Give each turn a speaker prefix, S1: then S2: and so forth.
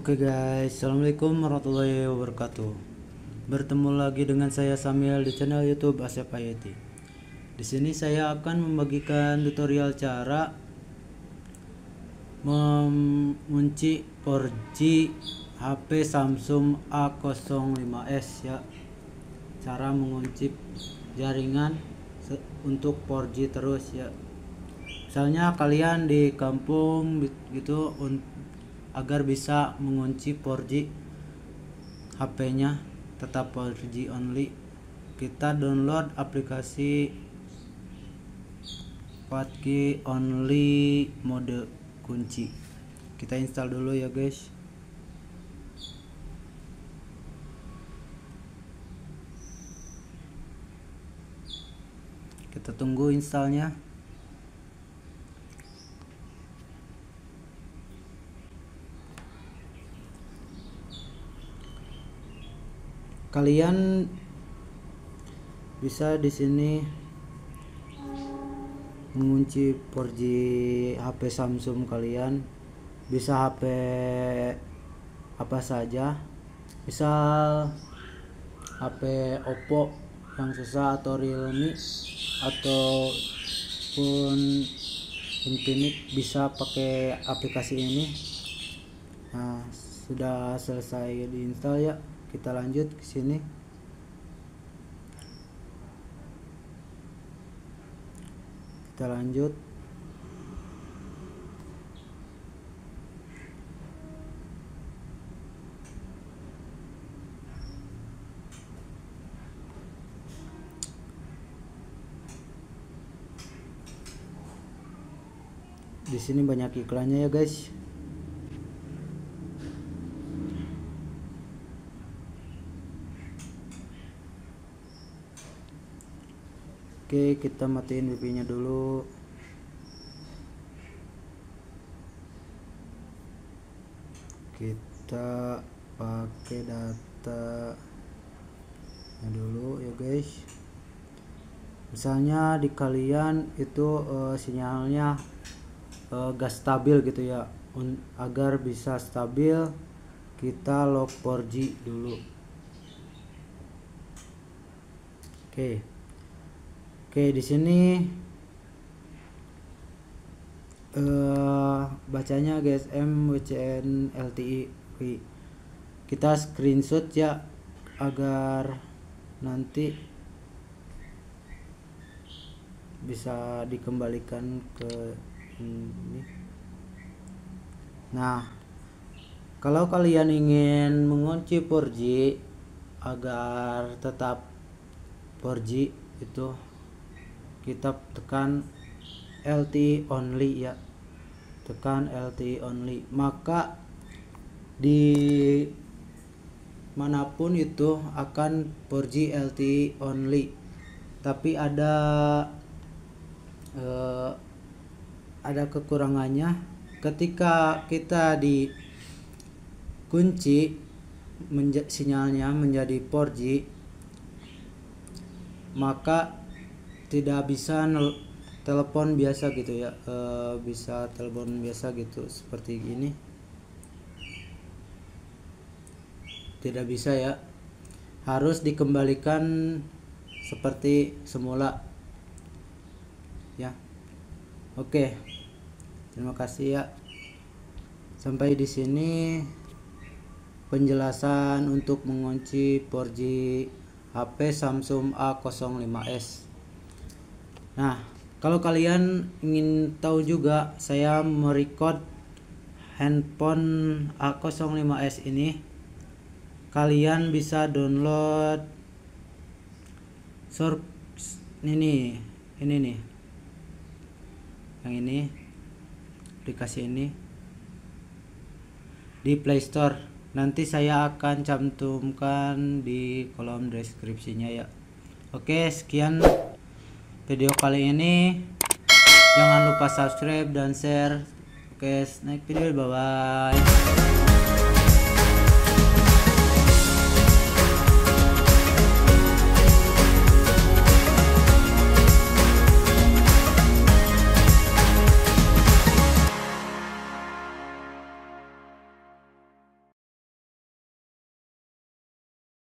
S1: Oke guys, assalamualaikum warahmatullahi wabarakatuh. Bertemu lagi dengan saya Samuel di channel YouTube Asep Hayati. Di sini saya akan membagikan tutorial cara mengunci 4G HP Samsung A05s ya. Cara mengunci jaringan untuk 4G terus ya. Misalnya kalian di kampung gitu, agar bisa mengunci 4G HP-nya tetap 4G only, kita download aplikasi 4G only mode kunci. Kita install dulu ya guys. Kita tunggu installnya. Kalian bisa di sini mengunci 4G HP Samsung kalian, bisa HP apa saja, misal HP Oppo yang susah, atau Realme ataupun Infinix, bisa pakai aplikasi ini. Nah, sudah selesai diinstal ya. Kita lanjut ke sini. Kita lanjut. Di sini banyak iklannya ya guys. Oke, kita matiin wifi-nya dulu. Kita pakai data dulu ya guys. Misalnya di kalian itu sinyalnya gak stabil gitu ya. Agar bisa stabil, kita lock 4G dulu. Oke, di sini bacanya GSM WCN LTE. Kita screenshot ya, agar nanti bisa dikembalikan ke ini. Nah, kalau kalian ingin mengunci 4G agar tetap 4G itu, kita tekan LTE only ya, tekan LTE only, maka di manapun itu akan 4G LTE only. Tapi ada kekurangannya. Ketika kita dikunci sinyalnya menjadi 4G, maka tidak bisa telepon biasa gitu ya. Bisa telepon biasa gitu seperti ini, tidak bisa ya, harus dikembalikan seperti semula ya. Oke, terima kasih ya. Sampai di sini penjelasan untuk mengunci 4G HP Samsung A05s. Nah, kalau kalian ingin tahu juga, saya merecord handphone A05s ini. Kalian bisa download ini nih, yang ini, aplikasi ini di Play Store. Nanti saya akan cantumkan di kolom deskripsinya ya. Oke, sekian video kali ini. Jangan lupa subscribe dan share. Oke, next video, bye bye.